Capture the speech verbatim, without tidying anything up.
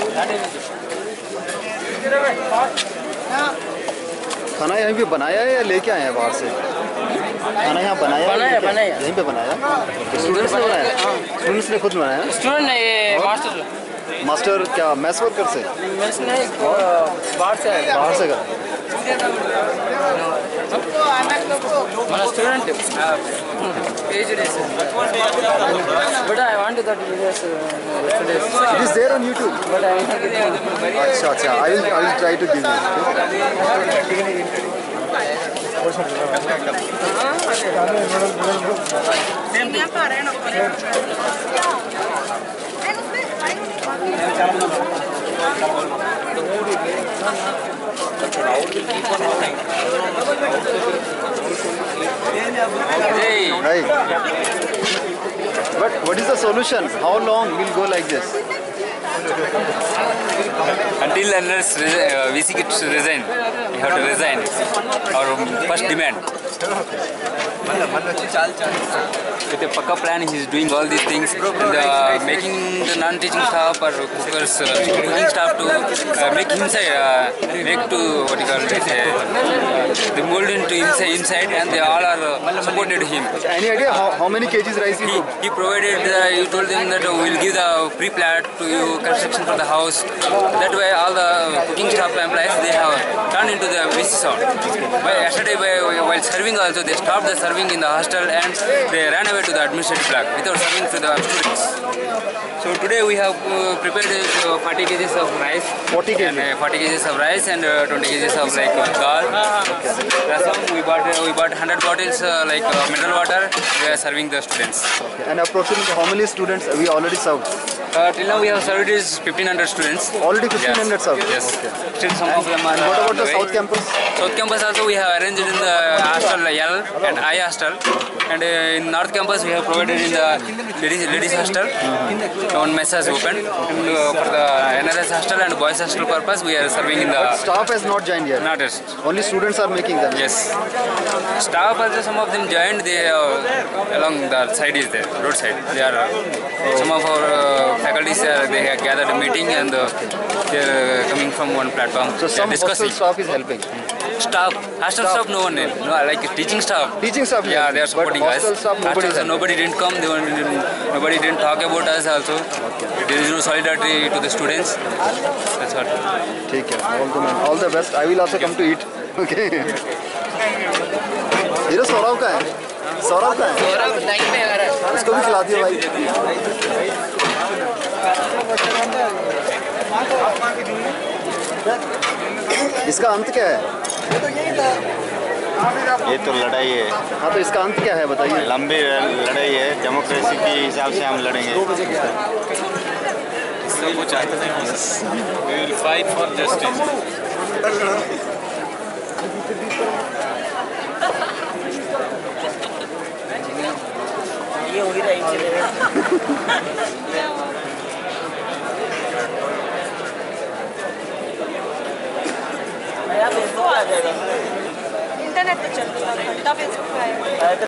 खाना यहीं पे बनाया है या लेके आए हैं बाहर से? खाना यहाँ बनाया बनाया बनाया यहीं पे बनाया? स्टूडेंट्स ने बनाया? स्टूडेंट्स ने खुद बनाया? स्टूडेंट ने ये मास्टर मास्टर क्या मैथ्स वर्कर से? मेस नहीं बाहर से आया बाहर से कर My student PhD but I wanted that videos yesterday. It is there on YouTube. But I want to get अच्छा अच्छा I will I will try to give you. Right. But what is the solution? How long will go like this? Until unless uh, V C gets resign, we have to resign. Our first demand. With a Pakka plan, he is doing all these things and uh, making the non-teaching staff or cookers, uh, cooking staff to uh, make inside, uh, make to what you call it, uh, the mold into inside, inside, and they all are uh, supported him. Any idea how, how many kgs rice he He, took? he provided, uh, you told them that uh, we will give the free plat to you, construction for the house. That way, all the cooking staff employees they have turned into the V C sound. But yesterday, by, while serving also, they stopped the serving in the hostel and they ran away to the administrative block without serving to the students. So today we have uh, prepared uh, forty kgs of rice, forty kgs, and, uh, forty kgs of rice and uh, twenty kgs of like uh, dal. That's all. We bought uh, we bought one hundred bottles uh, like uh, mineral water. We are serving the students. Okay. And approximately how many students we already served? Uh, till now we have served is fifteen hundred students. Already fifteen hundred yes. served? Yes. Okay. Still some of them are. And what about the, the South Campus? South Campus also we have arranged in the hostel L and I hostel. And uh, in North Campus we have provided in the ladies, ladies hostel. Mm-hmm. One mess has opened. And uh, for the N R S hostel and boys hostel purpose we are serving in the... But staff has not joined yet? Not yet. Only students are making them? Yes. Staff also some of them joined. They uh, along the side is there, road side. They are... Uh, some of our uh, faculties uh, they have gathered a meeting and uh, they are coming from one platform. So some hostel staff is helping? Staff, hostel staff, no one, no, like teaching staff. Teaching staff, yeah, yes. they are supporting but us. Hostel staff, nobody, hostel, nobody didn't come. They were, nobody didn't talk about us also. Okay. There is no solidarity to the students. That's all. ठीक है, all the all the best. I will also come to eat. Okay. ये सौरभ का है, सौरभ का है. Saurabh line में आ रहा है. उसको भी खिला दियो भाई. इसका अंत क्या है? ये तो लड़ाई है. हाँ तो इसका अंत क्या है बताइए? लंबी लड़ाई है. डेमोक्रेसी के हिसाब से हम लड़ेंगे. सब कुछ चाहते हैं. We will fight for justice. ये हो ही रहा है. इंटरनेट पे चल रहा है. घंटा फेसबुक पे आएगा.